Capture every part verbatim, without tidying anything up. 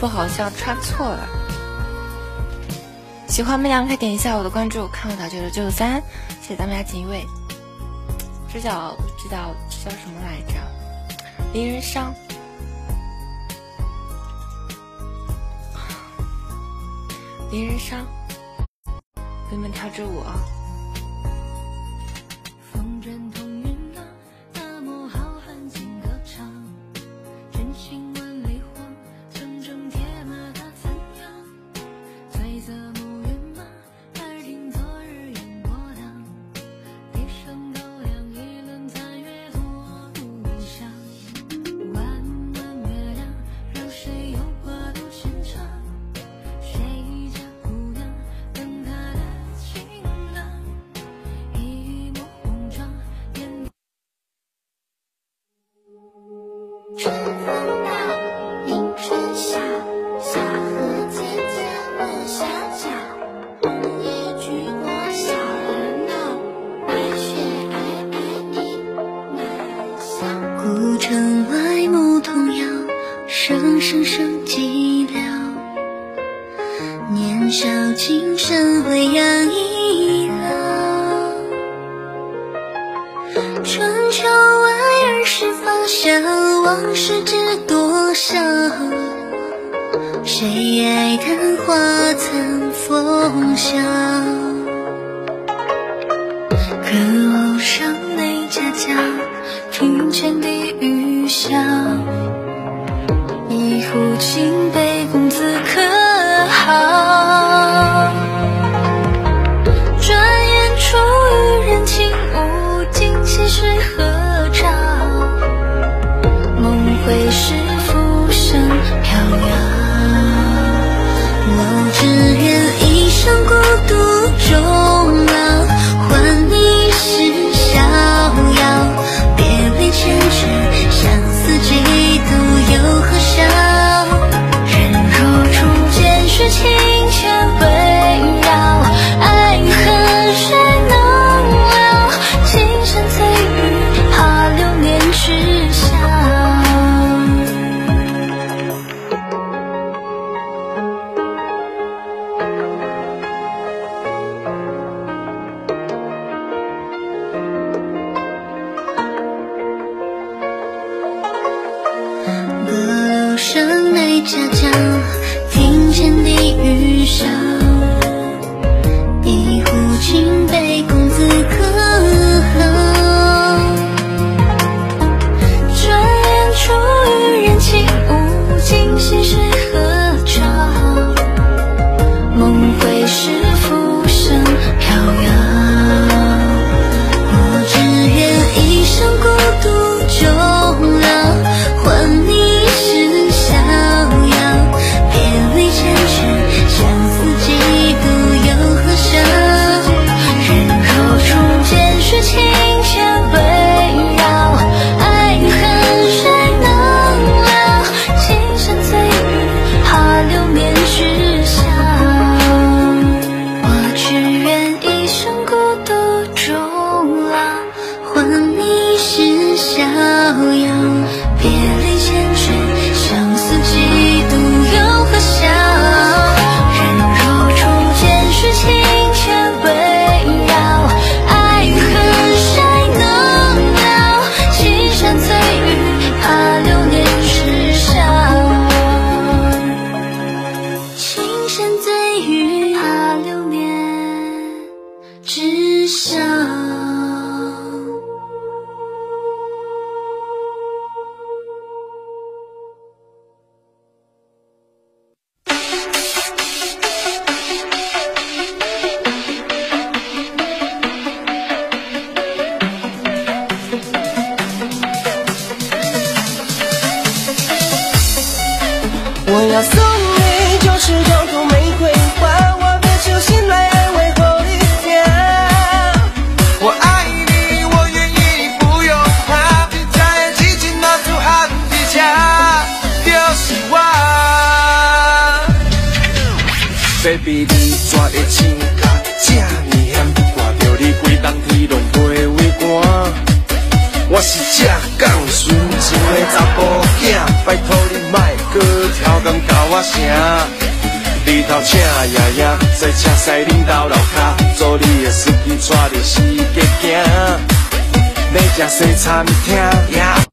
说好像穿错了。喜欢妹娘可以点一下我的关注，看我打九九九九三，谢谢咱们家锦衣卫。这叫这叫这叫什么来着？离人伤。离人伤，给你们跳支舞啊！ 春风到，迎春晓，小荷渐渐落下脚。红叶菊朵小儿闹，白雪皑皑你难消。古城外牧童谣，声声声寂寥。年少轻声未央已老。春秋外儿时芳香，往事知多少。谁爱看花残风笑？可偶上内家家，庭前地雨小。一壶清杯公子可好？转眼初遇人轻舞，今夕水何朝？梦回时浮生飘摇。我只愿一生孤独终老，换你是逍遥。别离前尘，相思几度又何妨？人若初见是情牵围绕，爱与恨谁能了？情深醉雨，怕流年知晓。阁楼上内家家，庭前地雨小。一壶清杯公子可好？转眼初遇人轻舞，今夕水何朝？梦回时浮生飘摇。我只愿一生孤独终老，换你是逍遥。别离前尘，相思几度又何妨？人若初见是情牵围绕，爱与恨谁能了？情深醉雨，怕流年知晓。我只愿一生孤独终老，换你是逍遥。别离前尘，相思几度又何妨？人若初见是情牵围绕，爱与恨谁能了？青山醉雨，怕流年知晓。青山醉雨，怕流年知晓。 我要送你九十九朵玫瑰花，我别出心来安慰后一天。我爱你，我愿意，你不用怕，你在激情拿出汗底下，就是我。Baby， 你怎会情角这么险？看到你规冬天拢袂畏寒。我是这港顺情的查甫囝，拜托你莫搁超工甲我声。日头请爷爷，赛车驶恁兜楼骹，做你的司机带着四界行，要吃西餐厅。Yeah.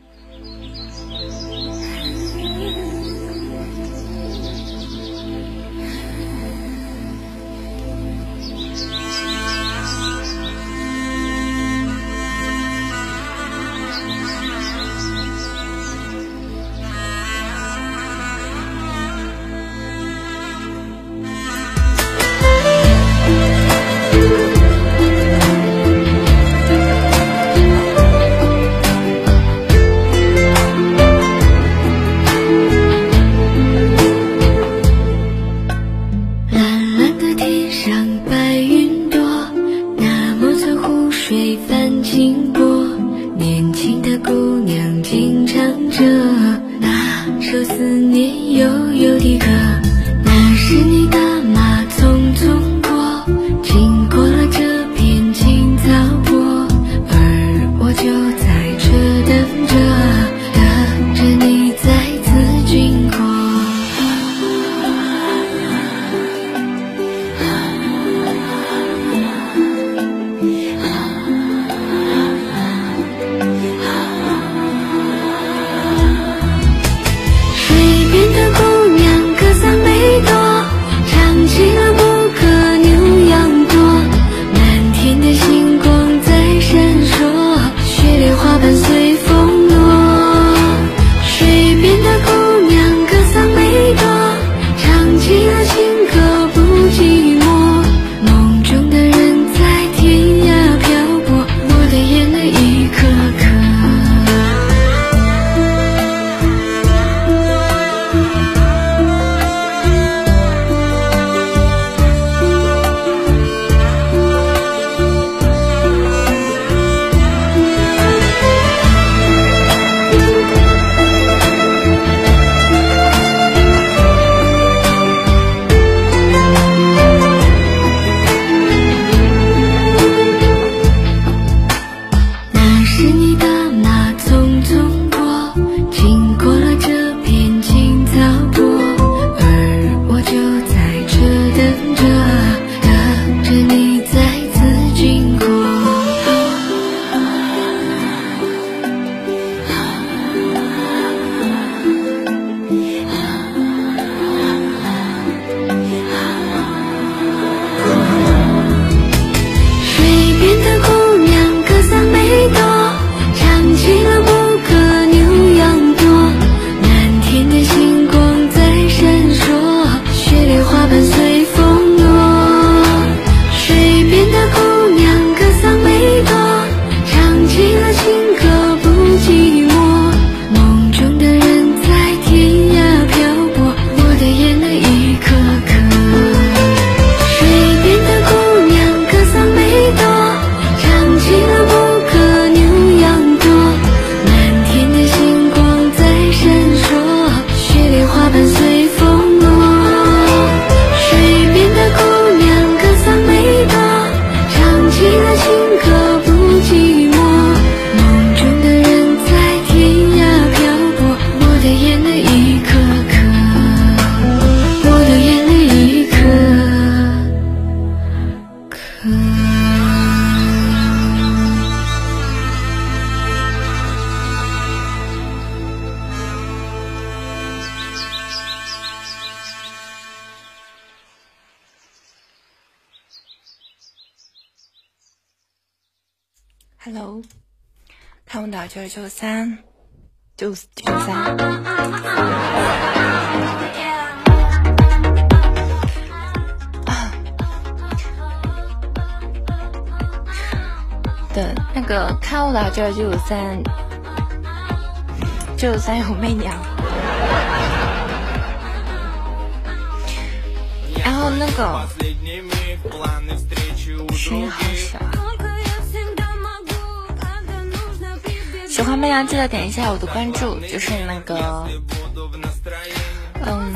，Hello， 看我的九十九三，九九三。的那个看我的九九三，九九三有媚娘。然后那个声音好小啊！喜欢媚娘记得点一下我的关注，就是那个，嗯，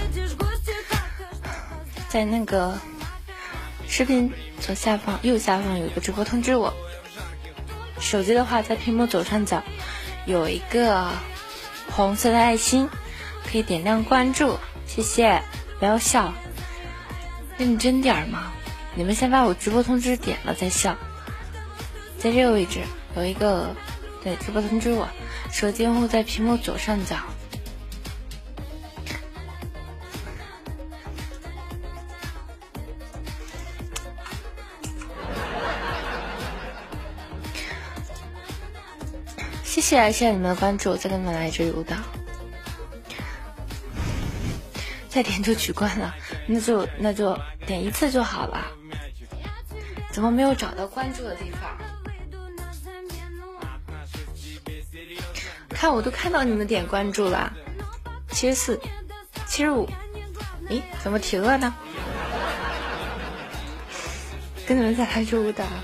在那个视频左下方、右下方有一个直播通知我。手机的话，在屏幕左上角有一个红色的爱心，可以点亮关注。 谢谢，不要笑，认真点嘛！你们先把我直播通知点了再笑。在这个位置有一个，对，直播通知我，手机用户在屏幕左上角。谢谢，谢谢你们的关注，再跟你们来一支舞蹈。再点就取关了，那就那就点一次就好了。怎么没有找到关注的地方？看我都看到你们点关注了，七十四、七十五，诶，怎么停了呢？跟你们再来一支舞蹈。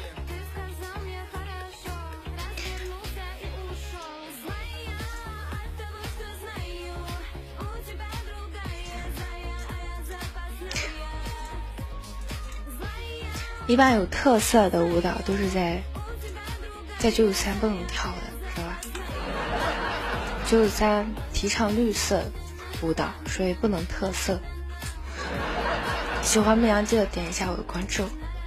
一般有特色的舞蹈都是在在九九三不能跳的，知道吧？九九三提倡绿色舞蹈，所以不能特色。喜欢牧羊记得点一下我的关注。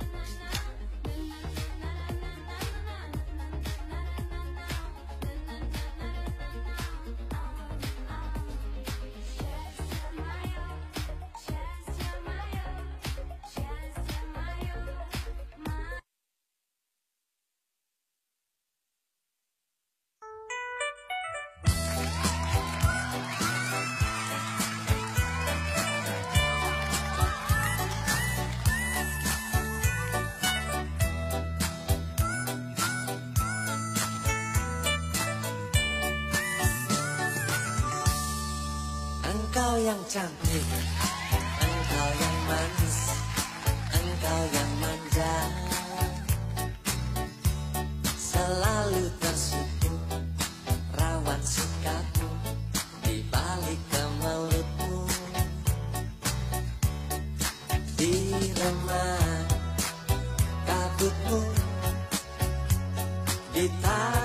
Engkau yang cantik, engkau yang manis, engkau yang manja, selalu tersipu, rawan sikapmu di balik kemelutmu, di remah kabutmu, di tanah